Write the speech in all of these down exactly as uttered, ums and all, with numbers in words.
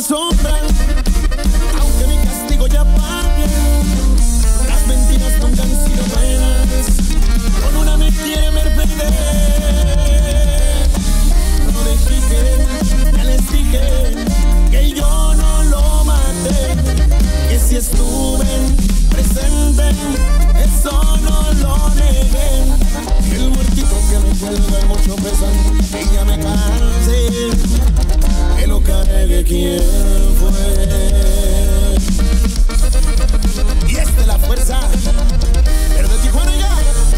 sombra, aunque mi castigo ya pague. Las mentiras nunca han sido buenas, con una me quiere ver perder. No dejé que, ya les dije que yo no lo maté, que si estuve presente, eso no lo negué. El muertito que me cuelga mucho pesa y ya me cansé, que lo cargue quién fue. Y esta es la fuerza, pero de Tijuana ya.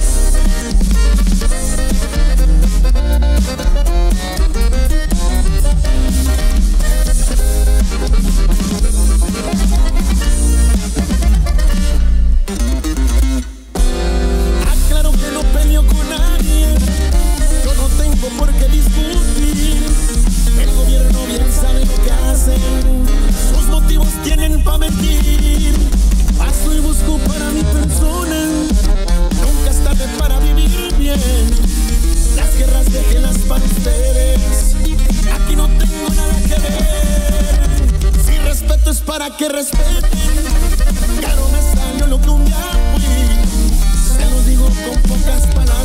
Aclaro que no peleo con nadie, yo no tengo por qué discutir. El gobierno bien sabe lo que hacen, sus motivos tienen pa' mentir. Paso y busco para mi persona, nunca es tarde para vivir bien. Las guerras déjenlas para ustedes, aquí no tengo nada que ver. Si respeto es para que respeten, claro me salió lo que un día fui. Se lo digo con pocas palabras.